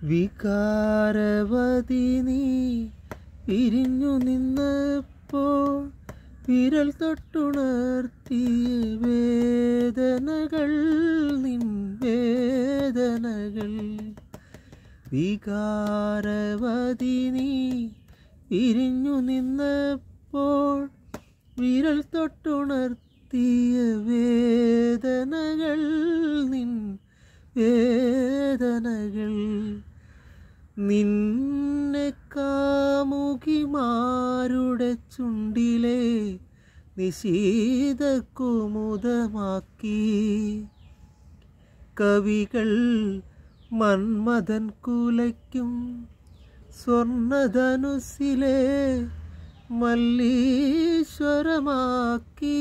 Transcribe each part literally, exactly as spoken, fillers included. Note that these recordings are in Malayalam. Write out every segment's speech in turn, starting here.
വികാരവതി നീ പിരിഞ്ഞു നിന്നപ്പോൾ വിരൽ തൊട്ടുണർത്തിയ വേദനകൾ നിൻ വേദനകൾ. വികാരവതി നീ പിരിഞ്ഞു നിന്നപ്പോൾ വിരൽ തൊട്ടുണർത്തിയ വേദനകൾ നിൻ വേദനകൾ. നിന്നെ കാമുകിമാരുടെ ചുണ്ടിലെ നിശീത കുമുദമാക്കി കവികൾ മന്മഥൻ കുലയ്ക്കും സ്വർണധനുസിലെ മല്ലീശ്വരമാക്കി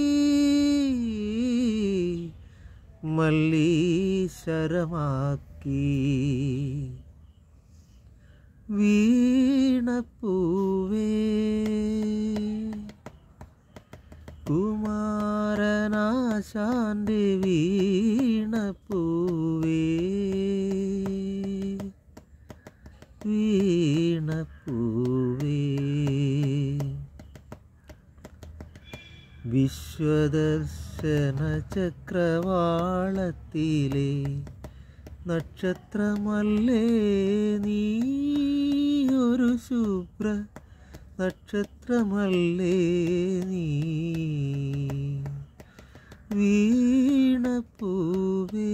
മല്ലീശ്വരമാക്കി. വീണപ്പൂവേ കുമാരനാശാന്റെ വീണപ്പൂവേ വീണപ്പൂവേ. വിശ്വദർശന ചക്രവാളത്തിലെ നക്ഷത്രമല്ലേ നീ, ഒരു ശുഭ്ര നക്ഷത്രമല്ലേ നീ. വീണപ്പൂവേ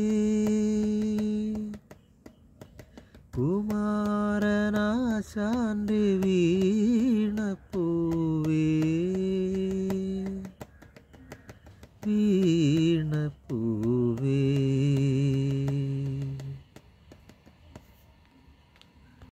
കുമാരനാശാന്റെ വീണ